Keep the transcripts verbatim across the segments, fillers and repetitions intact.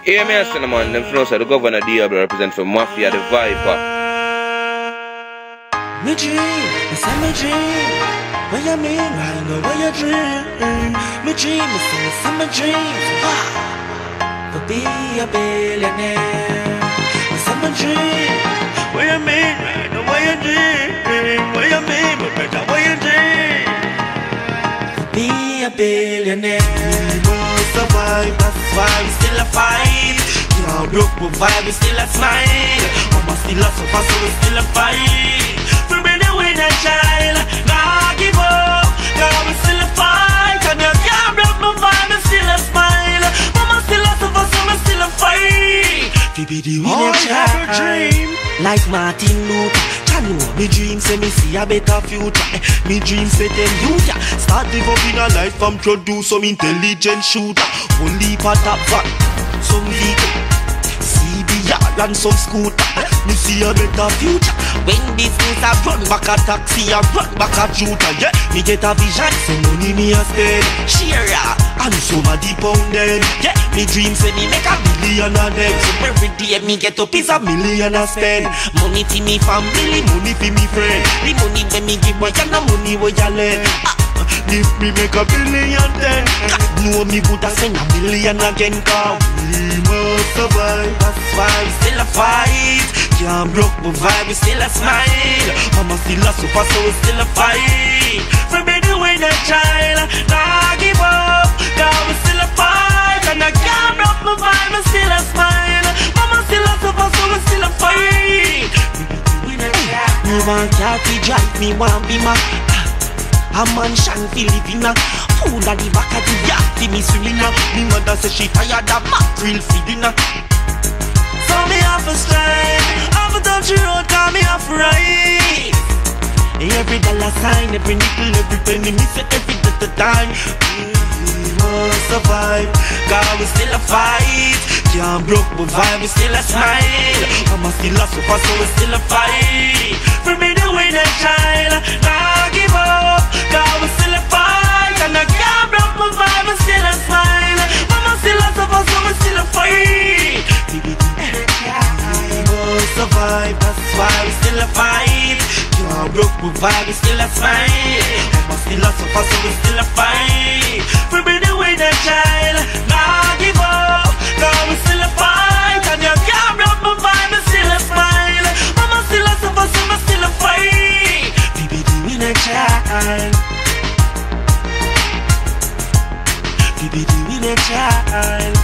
Hear me, Cinnamon. Them flows the governor Diablo represent for Mafia the Viper. Me dream, it's my dream. What you mean right now? What you dream? Me dream, it's my dream. To be a billionaire. It's my dream. What you mean right now? What you dream? What you mean, but better what you dream? To be a billionaire. We must survive, that's why we still a fight. Can't broke with vibe, we still a smile. Mama still a suffer, so we still a fight. For me to win a child, nah give up. Now we still a fight, and you can't broke my vibe, we still a smile. Mama still a suffer, so we still a fight. To be the winner child, like Martin Luther. Can you me dream say me see a better future? Me dream say them youth ya start developing a life and produce some intelligent shooter. Only for top van, some vehicle, C B R and some scooter. Me see a better future. When business a run back a taxi a run back a shooter. Yeah, me get a vision, some money me a spend. Share ya, and some a deep pound them. Yeah, me dream say me make a billion a them. So every day me get up is a million a spend. Money for me family, money for me friend. The money when me give away and the money where you lend. Ah, if me make a billion then God know me would have spend a million again. Cause we must survive, that's why we still a fight. Can't broke my vibe, we still a smile. Mama still a super, so we still a fight. For me to win a child, nah give up. Cause we still a fight. And I can't broke my vibe, we still a smile. Mama still a super, so we still a fight. Me want car to drive, me want be my a mansion Filipina. Fool at the back of the yacht, see me swimming now. Me mother say she tired of mackerel feeding her. So me off a strike, off a country road, call me off right. Every dollar sign, every nickel, every penny, me say every little time. We must survive, cause we still a fight. Can't broke my vibe, we still a smile. Mama still a super, so we still a fight. For me to win a child, nah give up. Cause we still a fight. And I can't broke my vibe, we still a smile. Mama still a super, so we still a fight. We must survive, that's why we still a fight. Can't broke my vibe, we still a smile. Mama still a super, so we still a fight. For me to win a child, nah give up. Cause we still a fight. And you can't broke my vibe, we still a smile. Mama still a super, so we still a fight. We be the winner child. We be the winner child.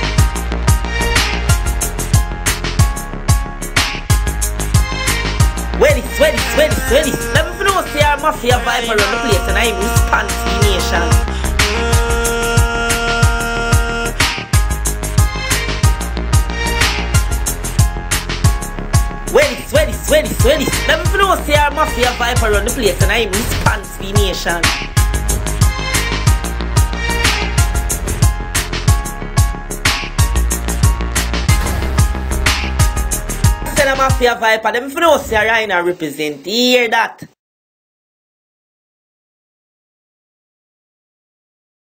Where this, where this, where this, where this? Let me know see our Mafia vibe around the place and I'm Response Nation. Where this, where this, where this, where this? Let me know see our Mafia vibe around the place and I'm Response Nation. Mafia vibe, them for no say Rhino represent. You hear that?